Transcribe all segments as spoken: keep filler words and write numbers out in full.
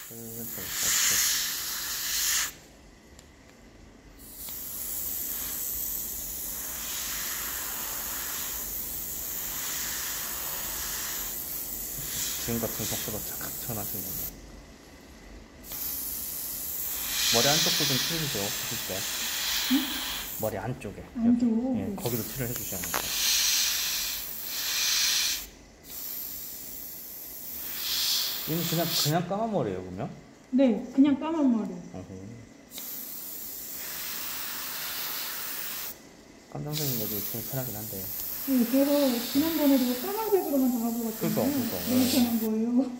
이렇게. 지금 같은 속도로 착착 쳐놔주는 겁니다. 머리 안쪽도 좀 칠해주세요, 하실 때. 응? 머리 안쪽에. 안쪽? 예, 거기도 칠을 해주셔야 합니다. 얘는 그냥, 그냥 까만 머리예요, 그러면? 네, 그냥 까만 머리. 어허. 깜장색인 여기 제일 편하긴 한데. 네, 그래서 지난번에도 까만색으로만 잡아보고 그니까, 그니까. 너무 편한 거예요.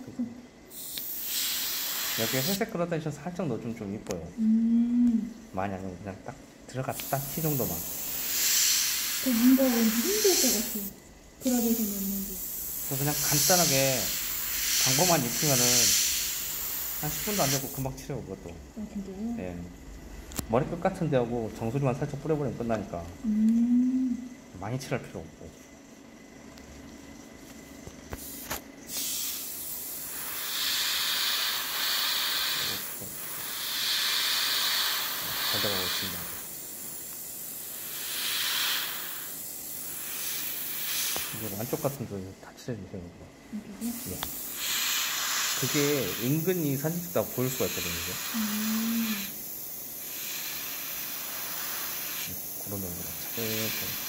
여기 회색 그라데이션 살짝 넣어주면 좀 이뻐요. 음. 많이 아니고 그냥 딱 들어갔다 티 정도만. 그 뭔가 왠지 힘들 것 같아요. 그라데이션 넣는 게. 그냥 간단하게 방법만 익히면은 한 십 분도 안 되고 금방 칠해요, 그것도. 아, 진짜요? 예. 머리끝 같은 데하고 정수리만 살짝 뿌려버리면 끝나니까. 음. 많이 칠할 필요 없고. 잘 들어가고 있습니다. 이제 안쪽 같은 거 다 칠해주세요. 이쪽이요? 예. 그게 은근히 사진 찍다가 보일 수가 있거든요. 음. 그런 정도로 차근차근.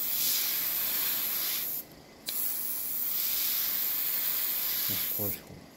네, 보여주고.